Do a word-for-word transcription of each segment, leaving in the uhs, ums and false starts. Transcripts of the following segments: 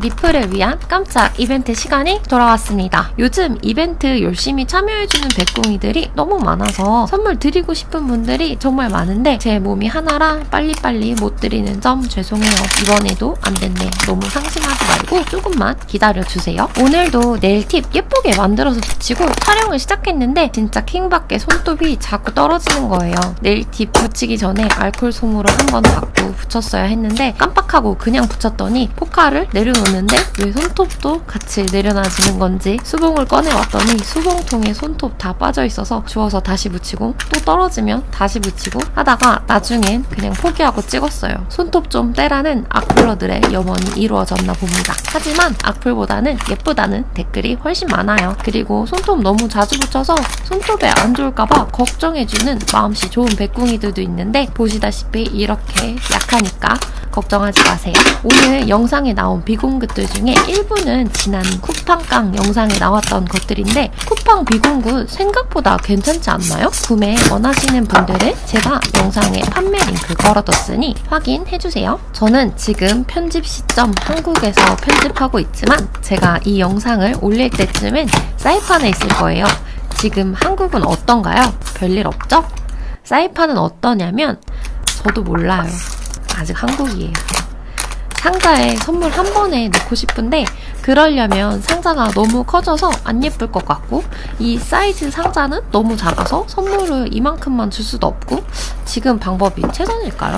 리플을 위한 깜짝 이벤트 시간이 돌아왔습니다. 요즘 이벤트 열심히 참여해주는 백궁이들이 너무 많아서 선물 드리고 싶은 분들이 정말 많은데 제 몸이 하나라 빨리빨리 못 드리는 점 죄송해요. 이번에도 안 됐네. 너무 상심하지 말고 조금만 기다려주세요. 오늘도 네일팁 예쁘게 만들어서 붙이고 촬영을 시작했는데 진짜 킹밖에 손톱이 자꾸 떨어지는 거예요. 네일팁 붙이기 전에 알콜 솜으로 한 번 닦고 붙였어야 했는데 깜빡하고 그냥 붙였더니 포카를 내려놓는데 왜 손톱도 같이 내려놔지는 건지 수봉을 꺼내왔더니 수봉통에 손톱 다 빠져있어서 주워서 다시 붙이고 또 떨어지면 다시 붙이고 하다가 나중엔 그냥 포기하고 찍었어요. 손톱 좀 떼라는 악플러들의 염원이 이루어졌나 봅니다. 하지만 악플보다는 예쁘다는 댓글이 훨씬 많아요. 그리고 손톱 너무 자주 붙여서 손톱에 안 좋을까봐 걱정해주는 마음씨 좋은 백궁이들도 있는데 보시다시피 이렇게 약하니까 걱정하지 마세요. 오늘 영상에 나온 비공굿들 중에 일부는 지난 쿠팡깡 영상에 나왔던 것들인데 쿠팡 비공굿 생각보다 괜찮지 않나요? 구매 원하시는 분들은 제가 영상에 판매 링크 걸어뒀으니 확인해주세요. 저는 지금 편집 시점 한국에서 편집하고 있지만 제가 이 영상을 올릴 때쯤엔 사이판에 있을 거예요. 지금 한국은 어떤가요? 별일 없죠? 사이판은 어떠냐면 저도 몰라요. 아직 한국이에요. 상자에 선물 한 번에 넣고 싶은데 그러려면 상자가 너무 커져서 안 예쁠 것 같고 이 사이즈 상자는 너무 작아서 선물을 이만큼만 줄 수도 없고 지금 방법이 최선일까요?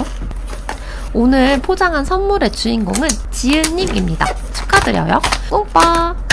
오늘 포장한 선물의 주인공은 지은님입니다. 축하드려요. 꿍빠!